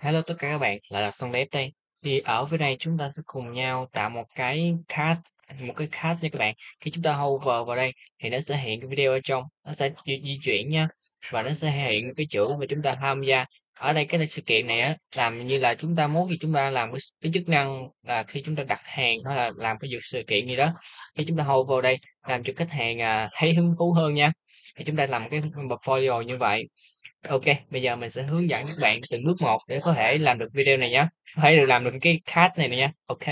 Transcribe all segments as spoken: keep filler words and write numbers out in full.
Hello tất cả các bạn, lại là Son Đép đây. Thì ở phía đây chúng ta sẽ cùng nhau tạo một cái card, một cái card nha các bạn. Khi chúng ta hover vào đây thì nó sẽ hiện cái video ở trong, nó sẽ di, di chuyển nha, và nó sẽ hiện cái chữ mà chúng ta tham gia. Ở đây cái này- sự kiện này á, làm như là chúng ta muốn thì chúng ta làm cái, cái chức năng là khi chúng ta đặt hàng hay là làm cái việc sự kiện gì đó. Khi chúng ta hover vào đây làm cho khách hàng à, thấy hứng thú hơn nha. Thì chúng ta làm cái portfolio như vậy. Ok, bây giờ mình sẽ hướng dẫn các bạn từng bước một để có thể làm được video này nhé. Có thể được làm được cái card này nè nha. Ok.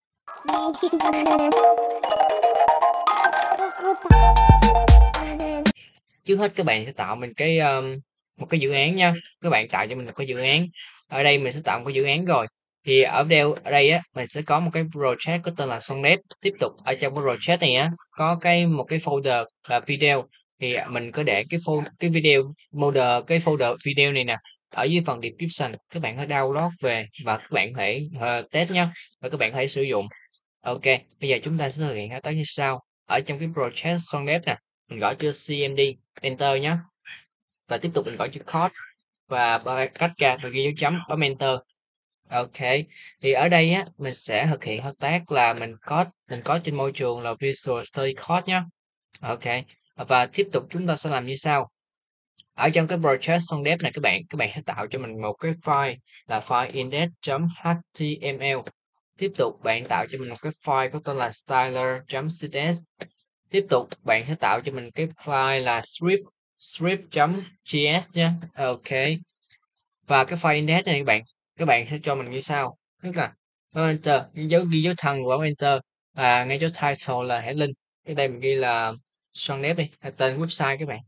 Trước hết các bạn sẽ tạo mình cái um, một cái dự án nha. Các bạn tạo cho mình một cái dự án. Ở đây mình sẽ tạo một cái dự án rồi. Thì ở đây ở đây á mình sẽ có một cái project có tên là Sonnet. Tiếp tục ở trong cái project này á có cái một cái folder là video. Thì mình có để cái folder cái video folder cái folder video này nè ở dưới phần description. Các bạn hãy download về và các bạn hãy uh, test nhé, và các bạn hãy sử dụng. Ok, bây giờ chúng ta sẽ thực hiện thao tác như sau. Ở trong cái project Sonnet nè, mình gõ chữ cmd enter nhé, và tiếp tục mình gõ chữ code và cách ra rồi ghi dấu chấm, bấm enter. Ok, thì ở đây á mình sẽ thực hiện thao tác là mình code mình có trên môi trường là Visual Studio Code nhé. Ok, và tiếp tục chúng ta sẽ làm như sau. Ở trong cái project Sonnet này các bạn các bạn sẽ tạo cho mình một cái file là file index.html. Tiếp tục bạn tạo cho mình một cái file có tên là styler.css. Tiếp tục bạn sẽ tạo cho mình cái file là script script.js nhé. Ok, và cái file index này các bạn các bạn sẽ cho mình như sau, tức là bấm enter, ghi dấu ghi dấu thăng và bấm enter, và ngay chỗ title là hãy link, cái đây mình ghi là Sonnet đi, là tên website các bạn.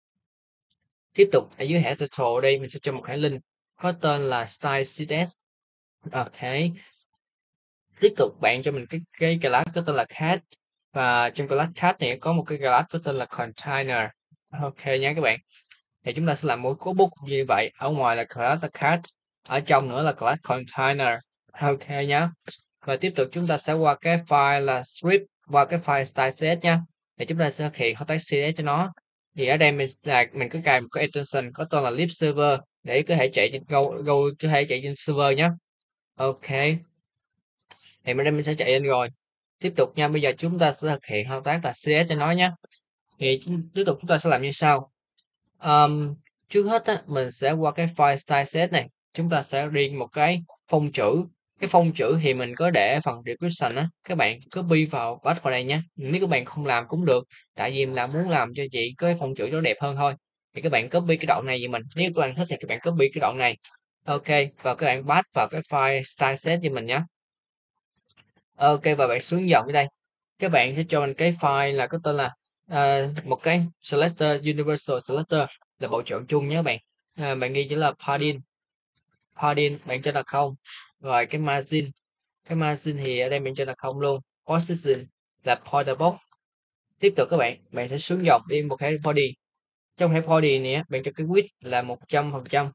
Tiếp tục ở dưới header title đây mình sẽ cho một cái link có tên là style.css. Ok, tiếp tục bạn cho mình cái cái class có tên là cat, và trong class cat này có một cái class có tên là container. Ok nhé các bạn, thì chúng ta sẽ làm một code book như vậy. Ở ngoài là class là cat, ở trong nữa là class container. Ok nhé, và tiếp tục chúng ta sẽ qua cái file là script, qua cái file style.css nha, để chúng ta sẽ thực hiện thao tác css cho nó. Thì ở đây mình là mình có cài một cái extension có tên là lib server để có thể chạy trên go go có thể chạy trên server nhé. Ok, thì bên đây mình sẽ chạy lên rồi. Tiếp tục nha, bây giờ chúng ta sẽ thực hiện thao tác là xê ét cho nó nhé. Thì tiếp tục chúng ta sẽ làm như sau. Um, trước hết á, mình sẽ qua cái file style.css này, chúng ta sẽ riêng một cái phông chữ. Cái phông chữ thì mình có để phần description á, các bạn copy vào paste vào đây nhé. Nếu các bạn không làm cũng được, tại vì mình là muốn làm cho chị cái phông chữ nó đẹp hơn thôi. Thì các bạn copy cái đoạn này giùm mình, nếu các bạn thích thì các bạn copy cái đoạn này. Ok, và các bạn paste vào cái file style.css cho mình nhé. Ok, và bạn xuống dòng ở đây, các bạn sẽ cho mình cái file là có tên là uh, một cái selector, universal selector là bộ chọn chung nhé bạn. À, bạn ghi chữ là padding padding bạn cho là không, rồi cái margin cái margin thì ở đây mình cho là không luôn. Position là pointer box. Tiếp tục các bạn bạn sẽ xuống dòng đi một cái body, trong cái body này bạn cho cái width là một trăm phần trăm,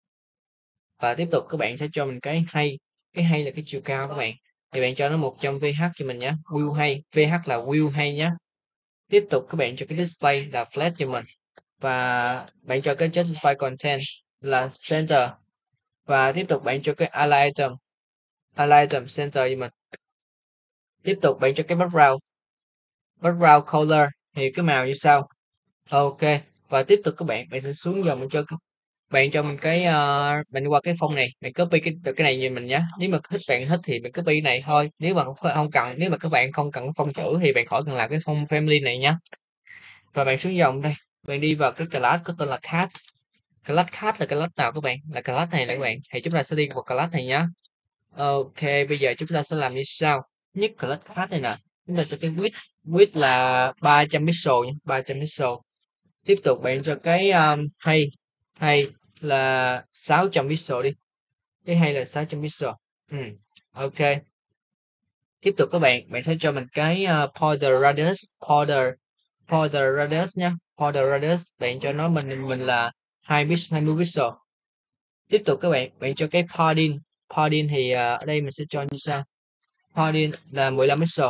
và tiếp tục các bạn sẽ cho mình cái hay cái hay là cái chiều cao các bạn, thì bạn cho nó một trăm vh cho mình nhé. View hay, vh là view hay nhé. Tiếp tục các bạn cho cái display là flat cho mình, và bạn cho cái justify content là center, và tiếp tục bạn cho cái align item align item center cho mình. Tiếp tục bạn cho cái background background color thì cái màu như sau. Ok, và tiếp tục các bạn bạn sẽ xuống dòng mình cho bạn cho mình cái uh, bạn qua cái phông này, bạn copy cái cái này như mình nhé. Nếu mà thích bạn thích thì mình copy cái này thôi, nếu mà không, không cần nếu mà các bạn không cần phông chữ thì bạn khỏi cần làm cái phông family này nhé. Và bạn xuống dòng đây, bạn đi vào cái class có tên là cat. Class cat là class nào các bạn? Là class này các bạn. Thì chúng ta sẽ đi vào class này nhé. Ok, bây giờ chúng ta sẽ làm như sau. Nhất class cat này nè, chúng ta cho cái width width là ba trăm pixel nhé, ba trăm pixel. Tiếp tục bạn cho cái um, hay hay là sáu trăm pixel đi. Cái hay là sáu trăm pixel. Ừ. Ok. Tiếp tục các bạn, bạn sẽ cho mình cái uh, border radius, border border radius nhé. Border radius bạn cho nó mình mình là hai mươi pixel. Tiếp tục các bạn, bạn cho cái padding, padding thì uh, ở đây mình sẽ cho như sau. Padding là mười lăm pixel.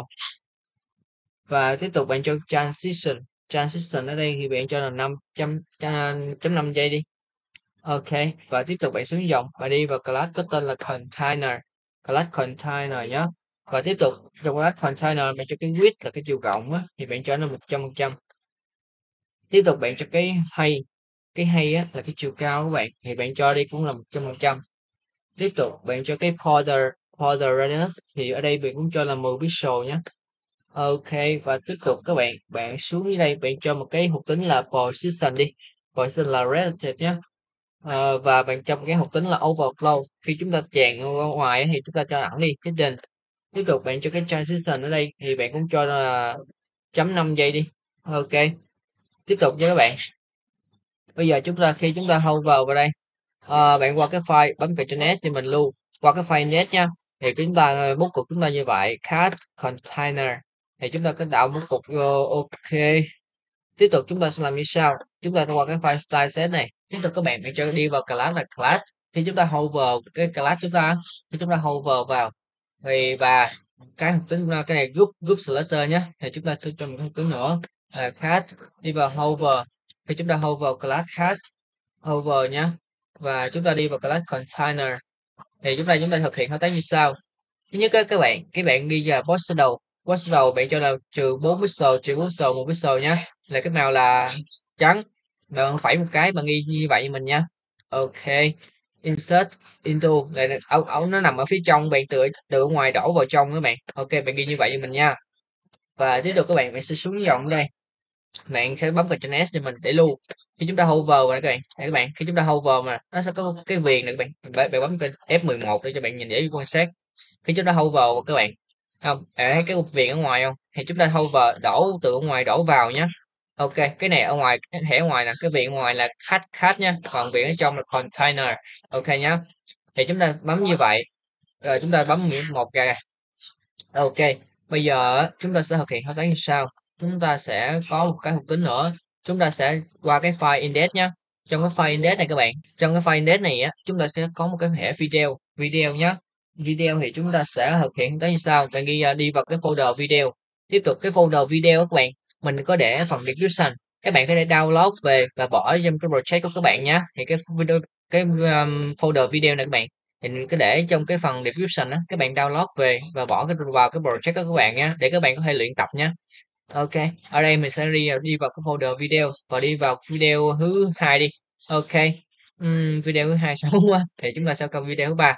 Và tiếp tục bạn cho transition, transition ở đây thì bạn cho là năm chấm năm giây đi. Ok, và tiếp tục bạn xuống dòng và đi vào class có tên là container, class container nhé. Và tiếp tục trong class container bạn cho cái width là cái chiều rộng á, thì bạn cho nó một trăm phần trăm. Tiếp tục bạn cho cái height, cái height á là cái chiều cao của bạn, thì bạn cho đi cũng là một trăm phần trăm. Tiếp tục bạn cho cái border, border radius thì ở đây bạn cũng cho là mười pixel nhé. Ok, và tiếp tục các bạn, bạn xuống dưới đây bạn cho một cái thuộc tính là position đi, position là relative nhé. Ờ, và bạn trong cái thuộc tính là overflow, khi chúng ta chèn ra ngoài á thì chúng ta cho thẳng đi hidden. Tiếp tục bạn cho cái transition ở đây thì bạn cũng cho là chấm năm giây đi. Ok, tiếp tục nha các bạn. Bây giờ chúng ta khi chúng ta hover vào đây, ờ, bạn qua cái file bấm Ctrl S thì mình lưu qua cái file net nha, thì chúng ta bút cục chúng ta như vậy cat container, thì chúng ta cứ tạo bút cục vô. Ok, tiếp tục chúng ta sẽ làm như sau, chúng ta qua cái file style set này, tiếp tục các bạn hãy cho đi vào class là class, khi chúng ta hover cái class chúng ta, khi chúng ta hover vào thì và cái thuộc tính cái này group group selector nhé, thì chúng ta sẽ cho một cái thuộc tính nữa là class, đi vào hover, khi chúng ta hover class class hover nhé, và chúng ta đi vào class container, thì chúng ta chúng ta thực hiện thao tác như sau. Thứ nhất á, các bạn các bạn ghi vào box đầu, box đầu bạn cho là trừ bốn pixel, trừ bốn pixel, một pixel nhá, là cái màu là trắng, bạn phẩy một cái bạn ghi như vậy mình nha. Ok, insert into là ống ống nó nằm ở phía trong, bạn từ từ ngoài đổ vào trong các bạn. Ok, bạn ghi như vậy cho mình nha. Và tiếp tục các bạn bạn sẽ xuống dòng đây, bạn sẽ bấm Ctrl S cho mình để lưu. Khi chúng ta hover mà các bạn, các bạn khi chúng ta hover mà nó sẽ có cái viền này các bạn, bạn, bạn bấm F mười một để cho bạn nhìn dễ quan sát. Khi chúng ta hover các bạn không à, thấy cái cục viền ở ngoài không, thì chúng ta hover đổ từ ở ngoài đổ vào nhé. Ok, cái này ở ngoài, cái thẻ ở ngoài là cái viền ngoài là cat cat nhá, còn viền ở trong là container. Ok nhá, thì chúng ta bấm như vậy rồi chúng ta bấm một cái. Ok, bây giờ chúng ta sẽ thực hiện thao tác như sau. Chúng ta sẽ có một cái thuộc tính nữa. Chúng ta sẽ qua cái file index nhé. Trong cái file index này các bạn, trong cái file index này á, chúng ta sẽ có một cái thẻ video, video nhé. Video thì chúng ta sẽ thực hiện tới như sau. Bạn ghi đi vào cái folder video. Tiếp tục cái folder video các bạn, mình có để phần description. Các bạn có thể download về và bỏ trong cái project của các bạn nhé. Thì cái video, cái um, folder video này các bạn, thì mình cứ để trong cái phần description á, các bạn download về và bỏ cái vào cái project của các bạn nhé, để các bạn có thể luyện tập nhé. Ok, ở đây mình sẽ đi đi vào cái folder video và đi vào video thứ hai đi. Ok, Ừm, video thứ hai xấu quá, thì chúng ta sẽ coi video thứ ba.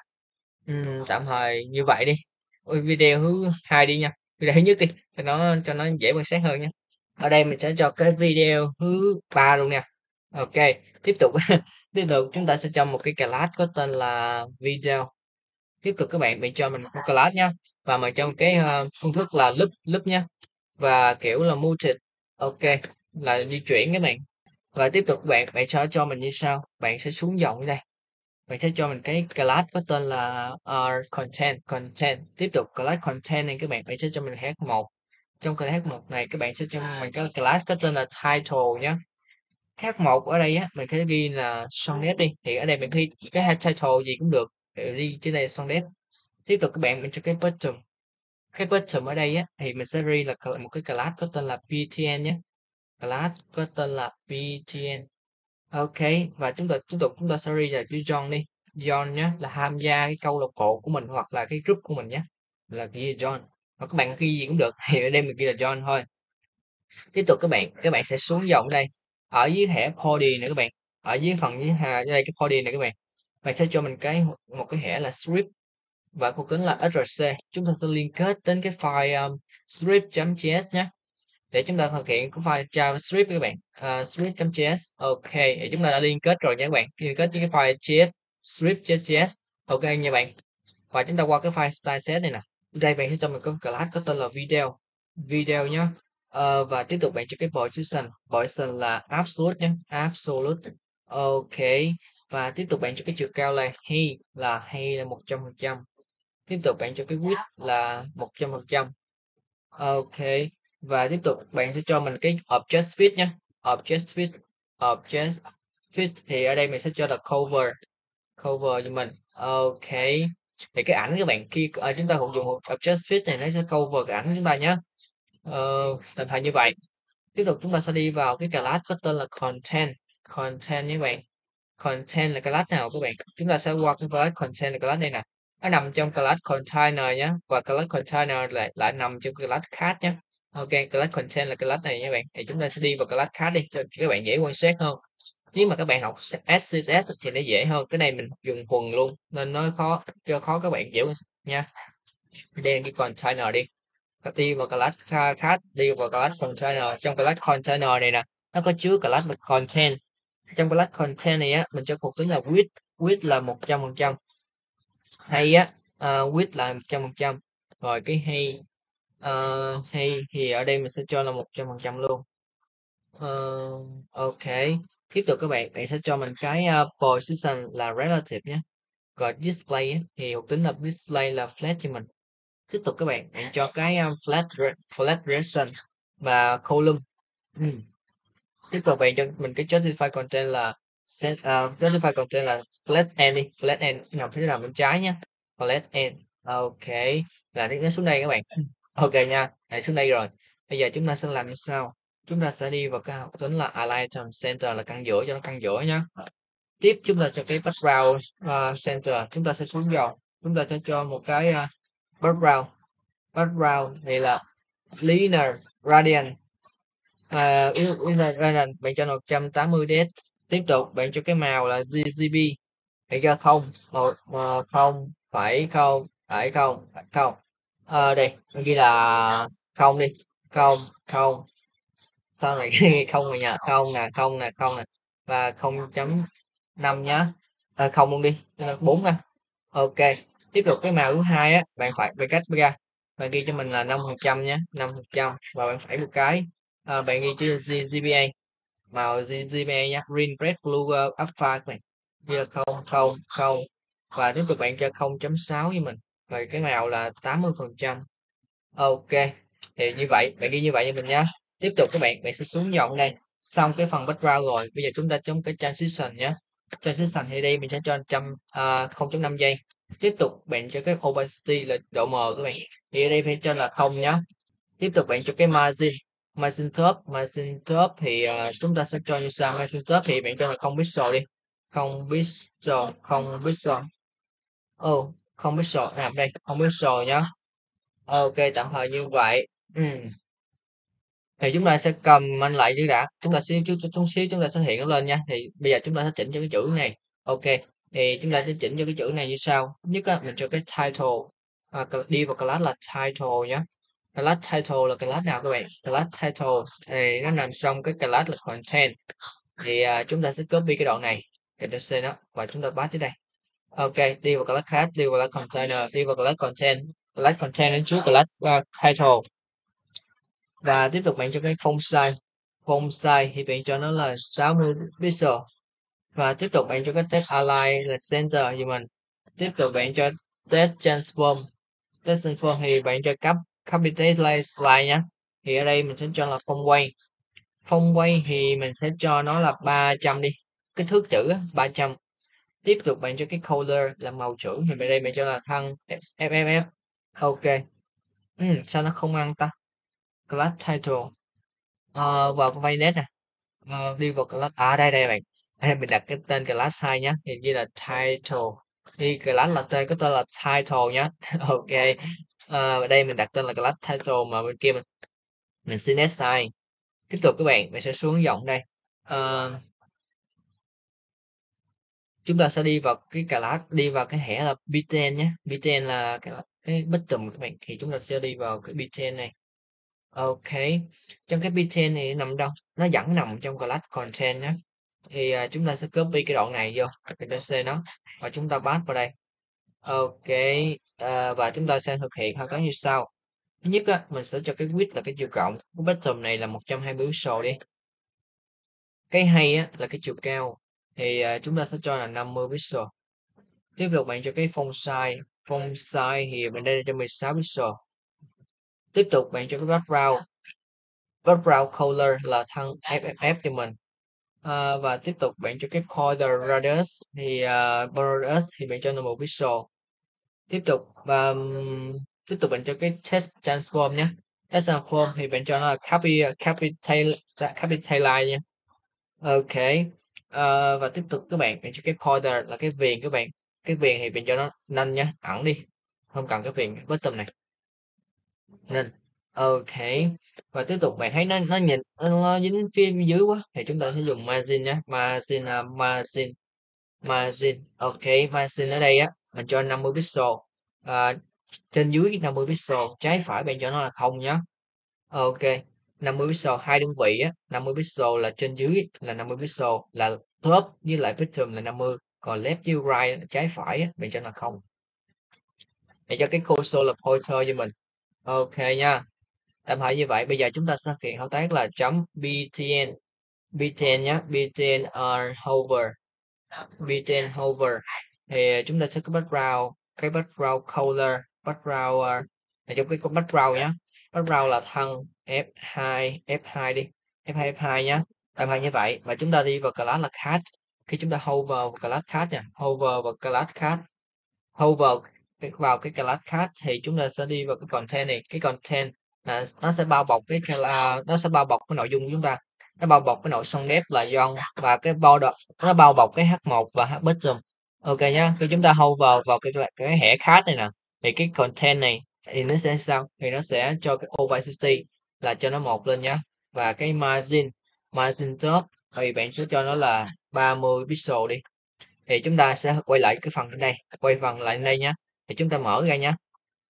Ừm, tạm thời như vậy đi. Ôi, video thứ hai đi nha, video thứ nhất đi cho nó cho nó dễ quan sát hơn nha. Ở đây mình sẽ cho cái video thứ ba luôn nha. Ok, tiếp tục tiếp tục chúng ta sẽ cho một cái class có tên là video. Tiếp tục các bạn bạn cho mình một class nhá, và mình trong cái uh, phương thức là loop loop nhá, và kiểu là muted. Ok, là di chuyển các bạn. Và tiếp tục các bạn bạn cho cho mình như sau, bạn sẽ xuống dòng đây, bạn sẽ cho mình cái class có tên là uh, content content. Tiếp tục class content này các bạn bạn sẽ cho mình h một. Trong class h một này các bạn sẽ cho mình cái class có tên là title nhé. h một ở đây á mình sẽ ghi là sonnet đi, thì ở đây mình ghi cái title gì cũng được, để đi trên đây là sonnet. Tiếp tục các bạn mình cho cái bottom, cái bottom ở đây á thì mình sẽ ghi là một cái class có tên là btn nhé, class có tên là btn. Ok, và chúng ta tiếp tục chúng ta sẽ ghi là chữ John đi, John nhé, là tham gia cái câu lạc bộ của mình hoặc là cái group của mình nhé, là ghi John, hoặc các bạn ghi gì cũng được, thì ở đây mình ghi là John thôi. Tiếp tục các bạn các bạn sẽ xuống dòng đây, ở dưới thẻ body này các bạn, ở dưới phần dưới hà đây cái body này các bạn, bạn sẽ cho mình cái một cái thẻ là script và thuộc tính là src. Chúng ta sẽ liên kết đến cái file um, script.js nhé, để chúng ta thực hiện cái file javascript các bạn, uh, script.js. Ok, thì chúng ta đã liên kết rồi nha các bạn, liên kết với cái file js script.js. Ok nha bạn, và chúng ta qua cái file style set này nè, đây bạn sẽ cho mình có class có tên là video, video nhé. Ờ, và tiếp tục bạn cho cái position, position là absolute nhé, absolute. Ok, và tiếp tục bạn cho cái chiều cao là height, là height là một trăm phần trăm. Tiếp tục bạn cho cái width là một trăm phần trăm. Ok, và tiếp tục bạn sẽ cho mình cái object fit nhé, object fit, object fit thì ở đây mình sẽ cho là cover, cover cho mình. Ok, thì cái ảnh các bạn khi uh, chúng ta sử dụng một object fit này nó sẽ cover cái ảnh chúng ta nhé. Ờ, tạm thời như vậy. Tiếp tục chúng ta sẽ đi vào cái class có tên là content, content nhé các bạn. content là class nào các bạn? Chúng ta sẽ qua cái class content là class đây nè. Nó nằm trong class container nhé, và class container lại lại nằm trong class class nhé. Ok, class content là class này nha bạn. Thì chúng ta sẽ đi vào class class đi cho các bạn dễ quan sát hơn. Nếu mà các bạn học ét xê ét thì nó dễ hơn. Cái này mình dùng thuần luôn nên nó khó cho khó các bạn dễ quan sát nha. Đây cái container đi. Đi vào class class đi vào class container. Trong class container này nè, nó có chứa class là content. Trong class content này á, mình cho thuộc tính là width, width là một trăm phần trăm, hay á, uh, width là một trăm phần trăm, rồi cái hay uh, hay thì ở đây mình sẽ cho là một trăm phần trăm luôn. Uh, ok, tiếp tục các bạn bạn sẽ cho mình cái uh, position là relative nhé, rồi display á, thì thuộc tính là display là flat cho mình. Tiếp tục các bạn bạn cho cái um, flat flat duration và column. Ừ. Tiếp tục bạn cho mình cái justify content là set, uh, justify content là flat end đi, flat end nằm phía nào bên trái nhé, flat end. Ok, là nó xuống đây các bạn. Ok nha, lại xuống đây rồi. Bây giờ chúng ta sẽ làm như sau, chúng ta sẽ đi vào cái học tính là align from center là căn giữa cho nó căn giữa nhé. Tiếp chúng ta cho cái background uh, center, chúng ta sẽ xuống dòng, chúng ta sẽ cho một cái uh, background background này là linear gradient. À, Radiant bạn cho một trăm tám mươi dpi. Tiếp tục bạn cho cái màu là rờ giê bê, bạn cho không một không phẩy không phẩy không phẩy không. Ờ đây mình ghi là không đi, không không sau này ghi không rồi nha, không nè không nè không nè, và không chấm năm nhá, à, không luôn đi bốn nha. Ok, tiếp tục cái màu thứ hai á, bạn phải bạn cách ra, bạn ghi cho mình là năm phần trăm nhé, năm phần trăm, và bạn phải một cái, à, bạn ghi chữ giê pê a, màu giê pê a nhé, green red blue uh, alpha các bạn, như là không không không, và tiếp tục bạn cho không chấm sáu với mình, rồi cái màu là tám mươi phần trăm. Ok, thì như vậy bạn ghi như vậy cho mình nhé. Tiếp tục các bạn bạn sẽ xuống dòng đây, xong cái phần background rồi, bây giờ chúng ta chấm cái transition nhé. Transition thì đây mình sẽ cho trăm uh, không chấm năm giây. Tiếp tục bạn cho cái opacity là độ mờ các bạn, thì ở đây phải cho là không nhé. Tiếp tục bạn cho cái margin, margin top, margin top thì uh, chúng ta sẽ cho như sau, margin top thì bạn cho là không pixel đi, không pixel, không pixel, oh không pixel nằm đây, không pixel nhá. Ok, tạm thời như vậy. Ừ. Thì chúng ta sẽ cầm anh lại chứ đã, chúng ta sẽ chút chút xíu chúng ta sẽ hiện nó lên nha. Thì bây giờ chúng ta sẽ chỉnh cho cái chữ này. Ok, thì chúng ta sẽ chỉnh cho cái chữ này như sau. Nhất á, mình cho cái title, à, đi vào class là title nhé. Class title là class nào các bạn? Class title thì nó nằm trong cái class là content. Thì à, chúng ta sẽ copy cái đoạn này, Ctrl C nó, và chúng ta paste tới đây. Ok, đi vào class khác, đi vào class container, đi vào class content, class content đến trước class uh, title, và tiếp tục bạn cho cái font size, font size thì bạn cho nó là sáu mươi pixel, và tiếp tục bạn cho cái text align là center cho mình. Tiếp tục bạn cho text transform, text transform thì bạn cho cấp copy text slide nhé. Thì ở đây mình sẽ cho là font quay, font quay thì mình sẽ cho nó là ba trăm đi, cái thước chữ ba trăm. Tiếp tục bạn cho cái color là màu chữ thì bên đây bạn cho là thăng ép ép ép. Ok. Ừ, sao nó không ăn ta? Class title. Ờ, vào cái vaynet nè. Ờ, đi vào class, à đây đây bạn. Đây, mình đặt cái tên class sai nhá, thì như là title. Đi class là tên có tên là title nhá. Ok. Ờ, ở đây mình đặt tên là class title, mà bên kia mình mình xin nét sai. Tiếp tục các bạn, mình sẽ xuống dòng đây. Ờ, chúng ta sẽ đi vào cái class, đi vào cái thẻ là bten nhé. Bten là cái cái bottom các bạn, thì chúng ta sẽ đi vào cái bten này. Ok, trong cái bten này nằm đâu? Nó vẫn nằm trong class content nhé. Thì uh, chúng ta sẽ copy cái đoạn này vô, Ctrl C nó, và chúng ta paste vào đây. Ok, uh, và chúng ta sẽ thực hiện hai cái như sau. Thứ nhất á, mình sẽ cho cái width là cái chiều cộng, cái bottom này là một trăm hai mươi pixel đi. Cái hay á là cái chiều cao, thì uh, chúng ta sẽ cho là năm mươi pixel. Tiếp tục bạn cho cái font size, font size thì mình đây cho mười sáu pixel. Tiếp tục bạn cho cái background, background color là thân ép ép ép cho mình. À, và tiếp tục bạn cho cái border radius thì uh, border radius thì bạn cho là một pixel. Tiếp tục và um, tiếp tục bạn cho cái text transform nhé. Text transform thì bạn cho nó là copy capital capital line nha. Ok. Ờ, và tiếp tục các bạn, bạn cho cái pointer là cái viền các bạn. Cái viền thì bạn cho nó nâng nhá, ẩn đi. Không cần cái viền bottom này. Nên ok. Và tiếp tục bạn thấy nó nó nhìn nó, nó dính phía dưới quá thì chúng ta sẽ dùng margin nhé. Margin là margin margin. Ok, margin ở đây á mình cho năm mươi pixel. À, trên dưới năm mươi pixel, trái phải bạn cho nó là không nhá. Ok, năm mươi pixel hai đơn vị á, năm mươi pixel là trên dưới là năm mươi pixel là top với lại bottom là năm mươi, còn left với right là trái phải á, bạn cho là không. Để cho cái cursor là pointer cho mình. Ok nha. Tạm thời như vậy, bây giờ chúng ta sẽ thực hiện thao tác là chấm btn btn nhé, btn uh, hover btn hover thì chúng ta sẽ có background, cái background color, background uh, là trong cái background nhé, background là thân F hai F hai đi, F hai F hai nhé. Tạm thời như vậy và chúng ta đi vào class là cat. Khi chúng ta hover vào class cat nha, hover vào class cat, hover cái vào cái class cat thì chúng ta sẽ đi vào cái content này, cái content là nó sẽ bao bọc cái cla- nó sẽ bao bọc cái nội dung của chúng ta, nó bao bọc cái nội dung đẹp là John và cái border nó bao bọc cái H một và H bottom. Ok nhá, khi chúng ta hover vào cái cái thẻ cat này nè thì cái content này thì nó sẽ sao, thì nó sẽ cho cái opacity là cho nó một lên nhá, và cái margin margin top thì bạn sẽ cho nó là ba mươi pixel đi. Thì chúng ta sẽ quay lại cái phần đây, quay phần lại đây nhé, thì chúng ta mở ra nhé.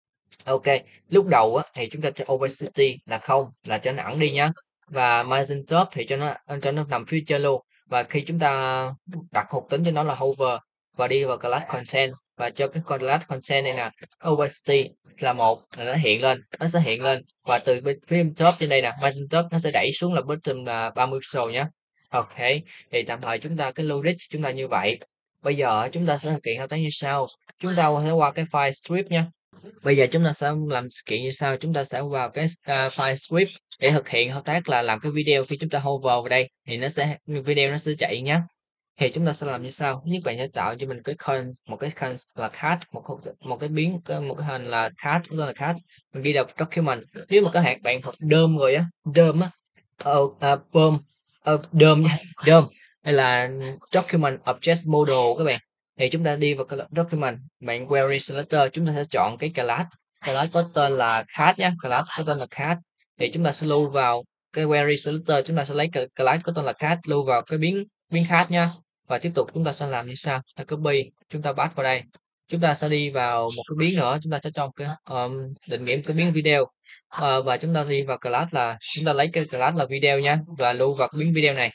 Ok, lúc đầu á, thì chúng ta cho opacity là không, là cho nó ẩn đi nhá, và margin top thì cho nó cho nó nằm phía trên luôn, và khi chúng ta đặt thuộc tính cho nó là hover và đi vào class content và cho cái class content này nè, opacity là một là nó hiện lên, nó sẽ hiện lên, và từ bên phía top trên đây nè, margin top nó sẽ đẩy xuống là bottom là ba mươi pixel nhé. Ok, thì tạm thời chúng ta cái logic chúng ta như vậy. Bây giờ chúng ta sẽ thực hiện thao tác như sau, chúng ta sẽ qua cái file strip nha. Bây giờ chúng ta sẽ làm sự kiện như sau, chúng ta sẽ vào cái uh, file script để thực hiện thao tác là làm cái video. Khi chúng ta hover vào đây thì nó sẽ video nó sẽ chạy nhé. Thì chúng ta sẽ làm như sau, thứ nhất bạn sẽ tạo cho mình cái con, một cái con là cat, một một cái biến một cái hình là cat, đó là cat, mình ghi đọc document. Nếu mà có hạt bạn học đơm rồi á, đơm á, ờ uh, bơm uh, đơm nha, đơm đây là document object model các bạn. Thì chúng ta đi vào cái document, bạn query selector, chúng ta sẽ chọn cái class, class có tên là cat nhé, class có tên là cat. Thì chúng ta sẽ lưu vào cái query selector, chúng ta sẽ lấy cái class có tên là cat, lưu vào cái biến biến cat nha. Và tiếp tục chúng ta sẽ làm như sau, ta copy, chúng ta paste vào đây, chúng ta sẽ đi vào một cái biến nữa, chúng ta sẽ trong cái um, định nghĩa cái biến video, uh, và chúng ta đi vào class là chúng ta lấy cái class là video nha, và lưu vào cái biến video này.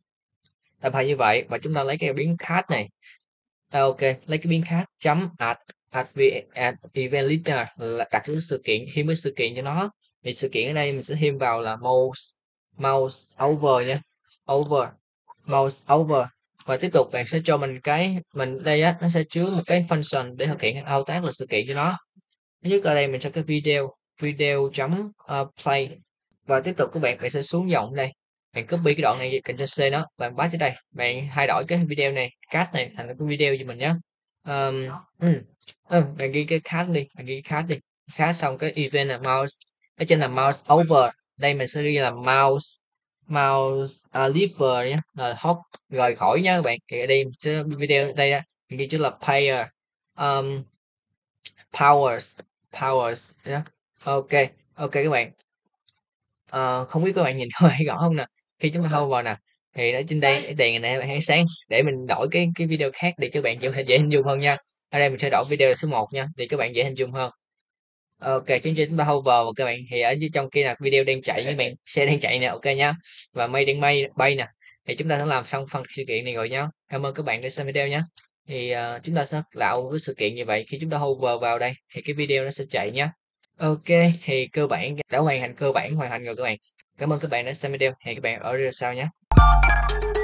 Tạm thời như vậy, và chúng ta lấy cái biến cat này. À, ok, lấy cái biến khác chấm add add, add event listener là đặt cái sự kiện, thêm cái sự kiện cho nó. Thì sự kiện ở đây mình sẽ thêm vào là mouse mouse over nha, over mouse over. Và tiếp tục bạn sẽ cho mình cái mình đây á, nó sẽ chứa một cái function để thực hiện thao tác là sự kiện cho nó. Thứ nhất ở đây mình cho cái video video chấm uh, play, và tiếp tục các bạn bạn sẽ xuống dòng đây, bạn copy cái đoạn này, Ctrl C nó, bạn paste tới đây, bạn thay đổi cái video này, cat này thành cái video cho mình nhé. Um, um, um, bạn ghi cái cat đi, bạn ghi cat đi, cat xong cái event là mouse, ở trên là mouse over, đây mình sẽ ghi là mouse mouse uh, lever nhé, là hop rời khỏi nhé các bạn. Thì ở đây mình sẽ video đây á, mình ghi chữ là player um, powers powers nhé. Ok, ok các bạn. Ờ, không biết các bạn nhìn thấy rõ không nè, khi chúng ta hover nè thì ở trên đây cái đèn này bạn hãy sáng, để mình đổi cái cái video khác để cho bạn dễ, dễ hình dung hơn nha. Ở đây mình sẽ đổi video số một nha, để các bạn dễ hình dung hơn. Ok, chúng chúng ta hover và các bạn thì ở dưới trong kia là video đang chạy, các bạn xe đang chạy nè, ok nhá, và mây đang bay bay nè. Thì chúng ta đã làm xong phần sự kiện này rồi nhá, cảm ơn các bạn đã xem video nhé. Thì uh, chúng ta sẽ tạo một cái sự kiện như vậy, khi chúng ta hover vào đây thì cái video nó sẽ chạy nhá. Ok, thì cơ bản đã hoàn thành, cơ bản hoàn thành rồi các bạn. Cảm ơn các bạn đã xem video. Hẹn các bạn ở video sau nhé.